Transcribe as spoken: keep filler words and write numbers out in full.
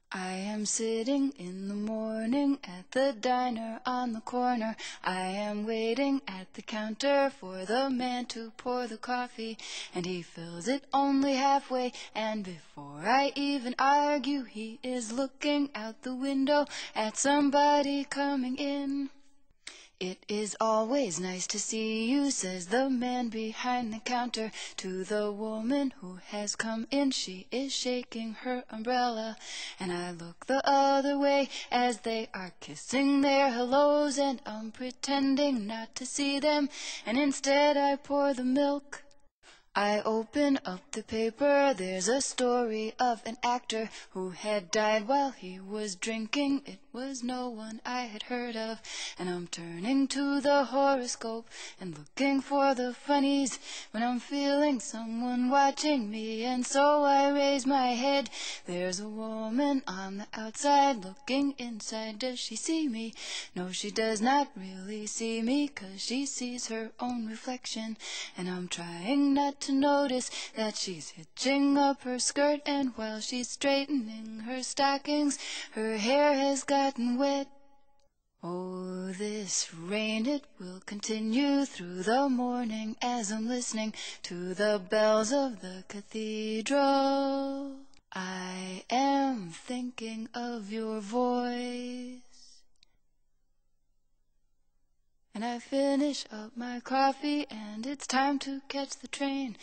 I am sitting in the morning at the diner on the corner. I am waiting at the counter for the man to pour the coffee, and he fills it only halfway, and before I even argue, he is looking out the window at somebody coming in. "It is always nice to see you," says the man behind the counter to the woman who has come in. She is shaking her umbrella, and I look the other way as they are kissing their hellos, and I'm pretending not to see them, and instead I pour the milk. I open up the paper. There's a story of an actor who had died while he was drinking. It was no one I had heard of, and I'm turning to the horoscope and looking for the funnies when I'm feeling someone watching me, and so I raise my head. There's a woman on the outside looking inside. Does she see me? No, she does not really see me, 'cause she sees her own reflection, and I'm trying not to to notice that she's hitching up her skirt, and while she's straightening her stockings, her hair has gotten wet. Oh, this rain, it will continue through the morning as I'm listening to the bells of the cathedral. I am thinking of your voice. And I finish up my coffee, and it's time to catch the train.